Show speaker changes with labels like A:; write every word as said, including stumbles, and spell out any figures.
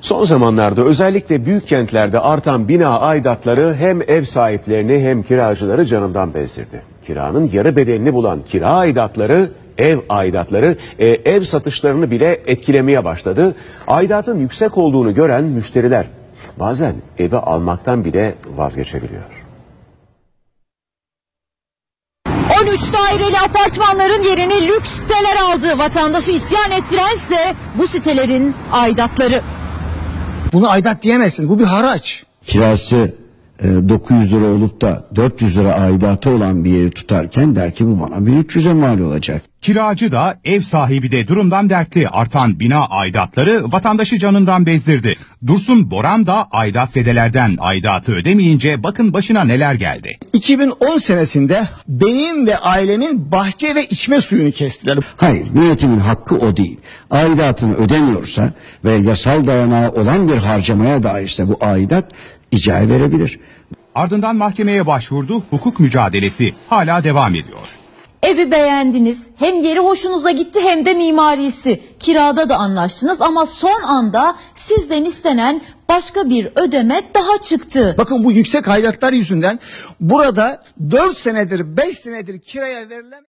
A: Son zamanlarda özellikle büyük kentlerde artan bina aidatları hem ev sahiplerini hem kiracıları canından bezdirdi. Kiranın yarı bedelini bulan kira aidatları, ev aidatları e, ev satışlarını bile etkilemeye başladı. Aidatın yüksek olduğunu gören müşteriler bazen evi almaktan bile vazgeçebiliyor.
B: on üç daireli apartmanların yerini lüks siteler aldı. Vatandaşı isyan ettirense bu sitelerin aidatları.
C: Bunu aidat diyemezsin. Bu bir haraç.
D: Kirası e, dokuz yüz lira olup da dört yüz lira aidatı olan bir yeri tutarken der ki bu bana bin üç yüze mal olacak.
E: Kiracı da ev sahibi de durumdan dertli. Artan bina aidatları vatandaşı canından bezdirdi. Dursun Boran da aidat zedelerden aidatı ödemeyince bakın başına neler geldi.
C: iki bin on senesinde benim ve ailemin bahçe ve içme suyunu kestiler.
D: Hayır, yönetimin hakkı o değil. Aidatını ödemiyorsa ve yasal dayanağı olan bir harcamaya dairse bu aidat icra verebilir.
E: Ardından mahkemeye başvurdu. Hukuk mücadelesi hala devam ediyor.
B: Evi beğendiniz, hem yeri hoşunuza gitti hem de mimarisi. Kirada da anlaştınız ama son anda sizden istenen başka bir ödeme daha çıktı.
C: Bakın bu yüksek aidatlar yüzünden burada dört senedir beş senedir kiraya verilen